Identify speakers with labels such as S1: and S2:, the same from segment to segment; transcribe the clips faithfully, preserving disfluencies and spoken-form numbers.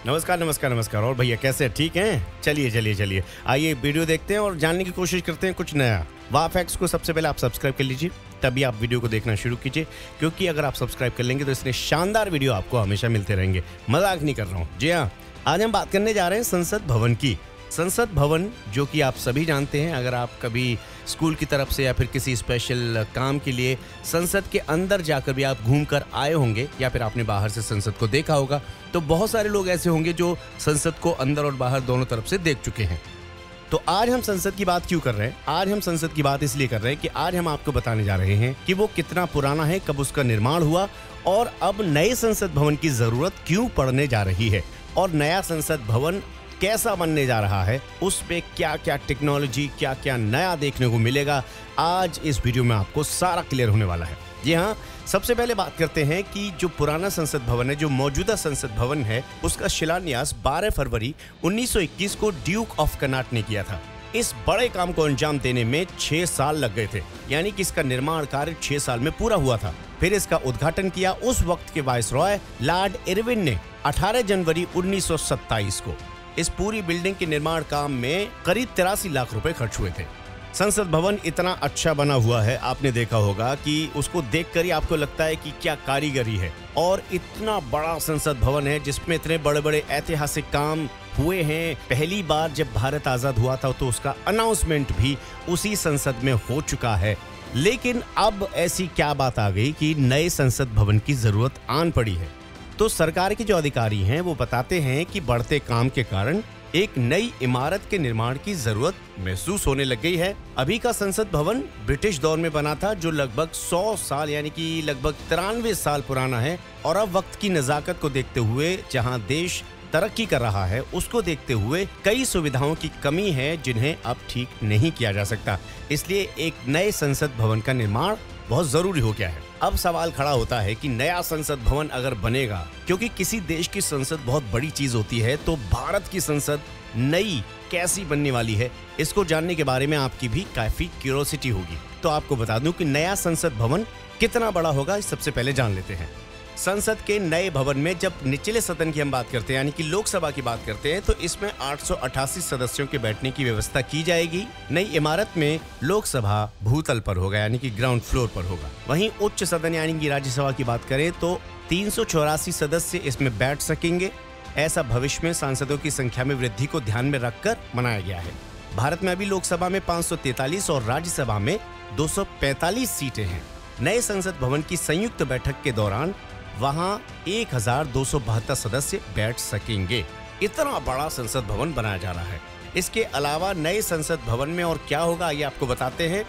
S1: नमस्कार नमस्कार नमस्कार। और भैया कैसे हैं? ठीक हैं? चलिए चलिए चलिए आइए वीडियो देखते हैं और जानने की कोशिश करते हैं कुछ नया। वाह फैक्ट्स को सबसे पहले आप सब्सक्राइब कर लीजिए, तभी आप वीडियो को देखना शुरू कीजिए, क्योंकि अगर आप सब्सक्राइब कर लेंगे तो इसलिए शानदार वीडियो आपको हमेशा मिलते रहेंगे। मजाक नहीं कर रहा हूँ। जी हाँ, आज हम बात करने जा रहे हैं संसद भवन की। संसद भवन जो कि आप सभी जानते हैं, अगर आप कभी स्कूल की तरफ से या फिर किसी स्पेशल काम के लिए संसद के अंदर जाकर भी आप घूम कर आए होंगे या फिर आपने बाहर से संसद को देखा होगा, तो बहुत सारे लोग ऐसे होंगे जो संसद को अंदर और बाहर दोनों तरफ से देख चुके हैं। तो आज हम संसद की बात क्यों कर रहे हैं? आज हम संसद की बात इसलिए कर रहे हैं कि आज हम आपको बताने जा रहे हैं कि वो कितना पुराना है, कब उसका निर्माण हुआ और अब नए संसद भवन की जरूरत क्यों पड़ने जा रही है, और नया संसद भवन कैसा बनने जा रहा है, उस पे क्या क्या टेक्नोलॉजी, क्या क्या नया देखने को मिलेगा। आज इस वीडियो में आपको सारा क्लियर होने वाला है। जी हाँ, सबसे पहले बात करते हैं कि जो पुराना संसद भवन है, जो मौजूदा संसद भवन है, उसका शिलान्यास बारह फरवरी उन्नीस सौ इक्कीस को ड्यूक ऑफ कनाट ने किया था। इस बड़े काम को अंजाम देने में छह साल लग गए थे, यानी कि इसका निर्माण कार्य छह साल में पूरा हुआ था। फिर इसका उद्घाटन किया उस वक्त के वायसरॉय लॉर्ड इरविन ने अठारह जनवरी उन्नीस सौ सत्ताईस को। इस पूरी बिल्डिंग के निर्माण काम में करीब तिरासी लाख रुपए खर्च हुए थे। संसद भवन इतना अच्छा बना हुआ है, आपने देखा होगा कि उसको देखकर ही आपको लगता है कि क्या कारीगरी है। और इतना बड़ा संसद भवन है जिसमें इतने बड़े बड़े ऐतिहासिक काम हुए हैं। पहली बार जब भारत आजाद हुआ था तो उसका अनाउंसमेंट भी उसी संसद में हो चुका है। लेकिन अब ऐसी क्या बात आ गई कि नए संसद भवन की जरूरत आन पड़ी है। तो सरकार के जो अधिकारी हैं वो बताते हैं कि बढ़ते काम के कारण एक नई इमारत के निर्माण की जरूरत महसूस होने लग गई है। अभी का संसद भवन ब्रिटिश दौर में बना था, जो लगभग सौ साल यानी कि लगभग तिरानवे साल पुराना है। और अब वक्त की नजाकत को देखते हुए, जहां देश तरक्की कर रहा है, उसको देखते हुए कई सुविधाओं की कमी है जिन्हें अब ठीक नहीं किया जा सकता। इसलिए एक नए संसद भवन का निर्माण बहुत जरूरी हो गया है। अब सवाल खड़ा होता है कि नया संसद भवन अगर बनेगा, क्योंकि किसी देश की संसद बहुत बड़ी चीज होती है, तो भारत की संसद नई कैसी बनने वाली है, इसको जानने के बारे में आपकी भी काफी क्यूरियोसिटी होगी। तो आपको बता दूं कि नया संसद भवन कितना बड़ा होगा, सबसे पहले जान लेते हैं। संसद के नए भवन में जब निचले सदन की हम बात करते हैं, यानी कि लोकसभा की बात करते हैं, तो इसमें आठ सौ अठासी सदस्यों के बैठने की व्यवस्था की जाएगी। नई इमारत में लोकसभा भूतल पर होगा, यानी कि ग्राउंड फ्लोर पर होगा। वहीं उच्च सदन यानी कि राज्यसभा की बात करें तो तीन सौ चौरासी सदस्य इसमें बैठ सकेंगे। ऐसा भविष्य में सांसदों की संख्या में वृद्धि को ध्यान में रखकर बनाया गया है। भारत में अभी लोकसभा में पाँच सौ तैंतालीस और राज्यसभा में दो सौ पैंतालीस सीटें हैं। नए संसद भवन की संयुक्त बैठक के दौरान वहां एक हजार दो सौ बहत्तर सदस्य बैठ सकेंगे। इतना बड़ा संसद भवन बनाया जा रहा है। इसके अलावा नए संसद भवन में और क्या होगा, ये आपको बताते हैं।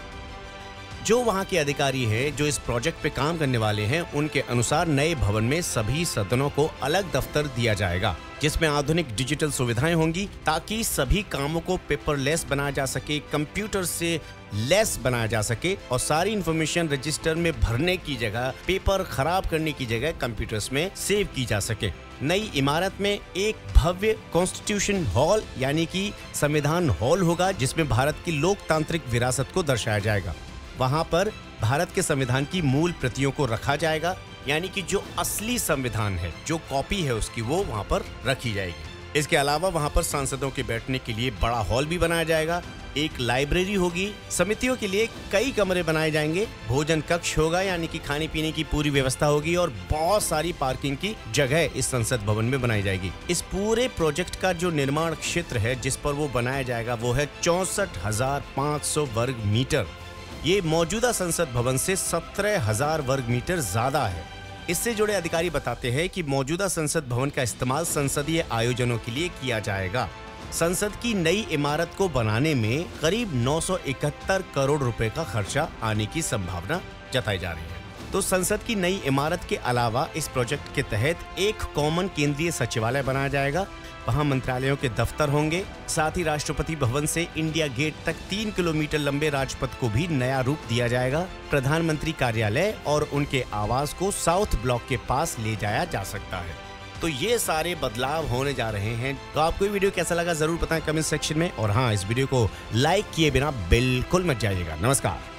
S1: जो वहां के अधिकारी हैं, जो इस प्रोजेक्ट पे काम करने वाले हैं, उनके अनुसार नए भवन में सभी सदनों को अलग दफ्तर दिया जाएगा, जिसमें आधुनिक डिजिटल सुविधाएं होंगी, ताकि सभी कामों को पेपरलेस बनाया जा सके, कंप्यूटर से लेस बनाया जा सके, और सारी इंफॉर्मेशन रजिस्टर में भरने की जगह, पेपर खराब करने की जगह कंप्यूटर्स में सेव की जा सके। नई इमारत में एक भव्य कॉन्स्टिट्यूशन हॉल यानी कि संविधान हॉल होगा, जिसमें भारत की लोकतांत्रिक विरासत को दर्शाया जाएगा। वहां पर भारत के संविधान की मूल प्रतियों को रखा जाएगा, यानी कि जो असली संविधान है, जो कॉपी है उसकी, वो वहां पर रखी जाएगी। इसके अलावा वहां पर सांसदों के बैठने के लिए बड़ा हॉल भी बनाया जाएगा। एक लाइब्रेरी होगी, समितियों के लिए कई कमरे बनाए जाएंगे, भोजन कक्ष होगा यानी कि खाने पीने की पूरी व्यवस्था होगी, और बहुत सारी पार्किंग की जगह इस संसद भवन में बनाई जाएगी। इस पूरे प्रोजेक्ट का जो निर्माण क्षेत्र है जिस पर वो बनाया जाएगा, वो है चौसठ हजार पाँच सौ वर्ग मीटर। ये मौजूदा संसद भवन से सत्रह हजार वर्ग मीटर ज्यादा है। इससे जुड़े अधिकारी बताते हैं कि मौजूदा संसद भवन का इस्तेमाल संसदीय आयोजनों के लिए किया जाएगा। संसद की नई इमारत को बनाने में करीब नौ सौ इकहत्तर करोड़ रुपए का खर्चा आने की संभावना जताई जा रही है। तो संसद की नई इमारत के अलावा इस प्रोजेक्ट के तहत एक कॉमन केंद्रीय सचिवालय बनाया जाएगा। वहां मंत्रालयों के दफ्तर होंगे। साथ ही राष्ट्रपति भवन से इंडिया गेट तक तीन किलोमीटर लंबे राजपथ को भी नया रूप दिया जाएगा। प्रधानमंत्री कार्यालय और उनके आवास को साउथ ब्लॉक के पास ले जाया जा सकता है। तो ये सारे बदलाव होने जा रहे हैं। तो आपको ये वीडियो कैसा लगा जरूर बताएं कमेंट सेक्शन में, और हाँ, इस वीडियो को लाइक किए बिना बिल्कुल मत जाइएगा। नमस्कार।